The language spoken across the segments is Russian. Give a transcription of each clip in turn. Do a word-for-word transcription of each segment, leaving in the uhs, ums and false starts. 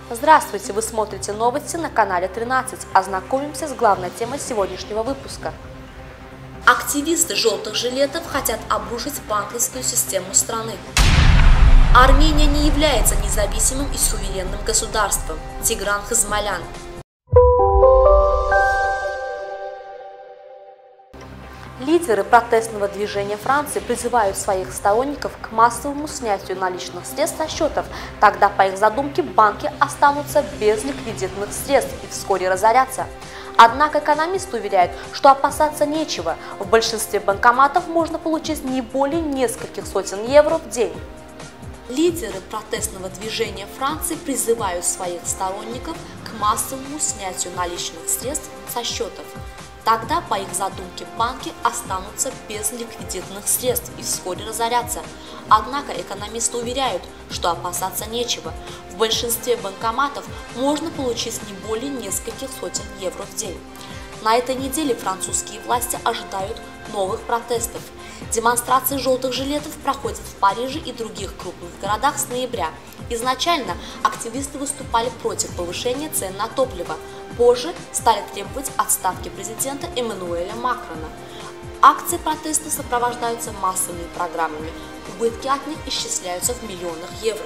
Здравствуйте! Вы смотрите новости на канале тринадцать. Ознакомимся с главной темой сегодняшнего выпуска. Активисты желтых жилетов хотят обрушить банковскую систему страны. Армения не является независимым и суверенным государством. Тигран Хазмалян. Лидеры протестного движения Франции призывают своих сторонников к массовому снятию наличных средств со счетов. Тогда, по их задумке, банки останутся без ликвидитных средств и вскоре разорятся. Однако экономисты уверяют, что опасаться нечего. В большинстве банкоматов можно получить не более нескольких сотен евро в день. Лидеры протестного движения Франции призывают своих сторонников к массовому снятию наличных средств со счетов. Тогда, по их задумке, банки останутся без ликвидитных средств и вскоре разорятся. Однако экономисты уверяют, что опасаться нечего. В большинстве банкоматов можно получить не более нескольких сотен евро в день. На этой неделе французские власти ожидают новых протестов. Демонстрации желтых жилетов проходят в Париже и других крупных городах с ноября. Изначально активисты выступали против повышения цен на топливо. Позже стали требовать отставки президента Эммануэля Макрона. Акции протеста сопровождаются массовыми программами. Убытки от них исчисляются в миллионах евро.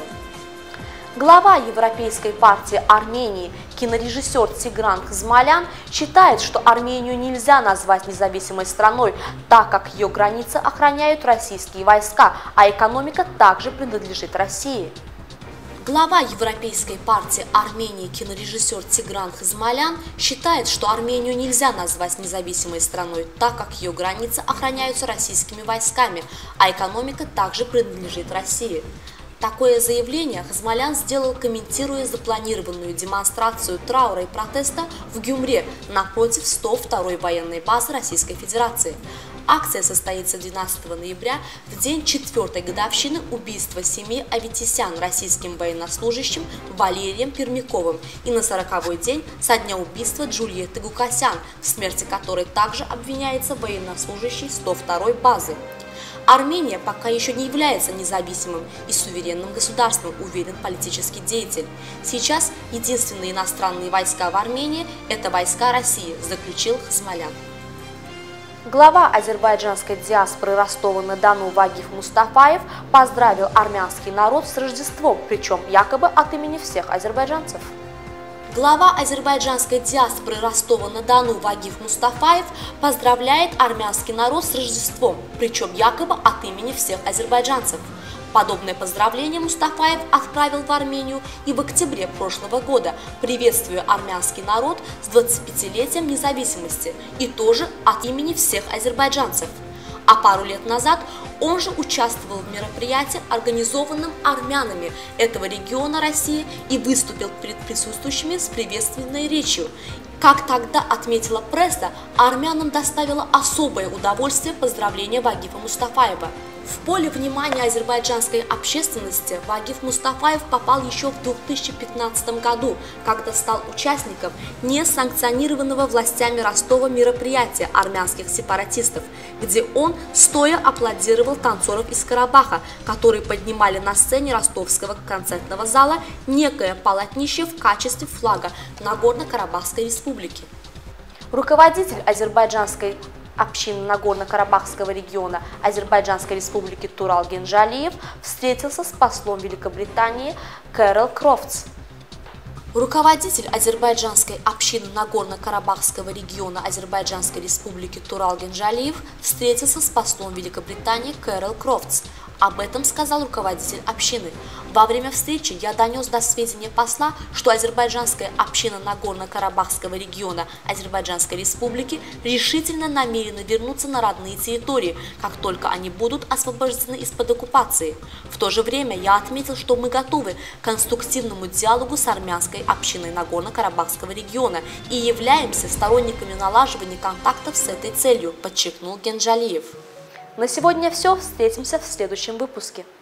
Глава Европейской партии Армении, кинорежиссер Тигран Хазмалян, считает, что Армению нельзя назвать независимой страной, так как ее границы охраняют российские войска, а экономика также принадлежит России. Глава Европейской партии Армении, кинорежиссер Тигран Хазмалян, считает, что Армению нельзя назвать независимой страной, так как ее границы охраняются российскими войсками, а экономика также принадлежит России. Такое заявление Хазмалян сделал, комментируя запланированную демонстрацию траура и протеста в Гюмре напротив сто второй военной базы Российской Федерации. Акция состоится двенадцатого ноября, в день четвертой годовщины убийства семьи Аветисян российским военнослужащим Валерием Пермяковым и на сороковой день со дня убийства Джульетты Гукасян, в смерти которой также обвиняется военнослужащий сто второй базы. Армения пока еще не является независимым и суверенным государством, уверен политический деятель. Сейчас единственные иностранные войска в Армении – это войска России, заключил Хазмалян. Глава азербайджанской диаспоры Ростова-на-Дону Вагиф Мустафаев поздравил армянский народ с Рождеством, причем якобы от имени всех азербайджанцев. Глава азербайджанской диаспоры Ростова-на-Дону Вагиф Мустафаев поздравляет армянский народ с Рождеством, причем якобы от имени всех азербайджанцев. Подобное поздравление Мустафаев отправил в Армению и в октябре прошлого года, приветствуя армянский народ с двадцатипятилетием независимости, и тоже от имени всех азербайджанцев. А пару лет назад он же участвовал в мероприятии, организованном армянами этого региона России, и выступил перед присутствующими с приветственной речью. Как тогда отметила пресса, армянам доставило особое удовольствие поздравления Вагифа Мустафаева. В поле внимания азербайджанской общественности Вагиф Мустафаев попал еще в две тысячи пятнадцатом году, когда стал участником несанкционированного властями Ростова мероприятия армянских сепаратистов, где он стоя аплодировал танцоров из Карабаха, которые поднимали на сцене ростовского концертного зала некое полотнище в качестве флага Нагорно-Карабахской республики. Руководитель азербайджанской общины Нагорно-Карабахского региона Азербайджанской республики Турал Генджалиев встретился с послом Великобритании Кэрол Крофтс. Руководитель азербайджанской общины Нагорно-Карабахского региона Азербайджанской республики Турал Генджалиев встретился с послом Великобритании Кэрол Крофтс. Об этом сказал руководитель общины. Во время встречи я донес до сведения посла, что азербайджанская община Нагорно-Карабахского региона Азербайджанской республики решительно намерена вернуться на родные территории, как только они будут освобождены из-под оккупации. В то же время я отметил, что мы готовы к конструктивному диалогу с армянской общиной Нагорно-Карабахского региона и являемся сторонниками налаживания контактов с этой целью, подчеркнул Генджалиев. На сегодня все. Встретимся в следующем выпуске.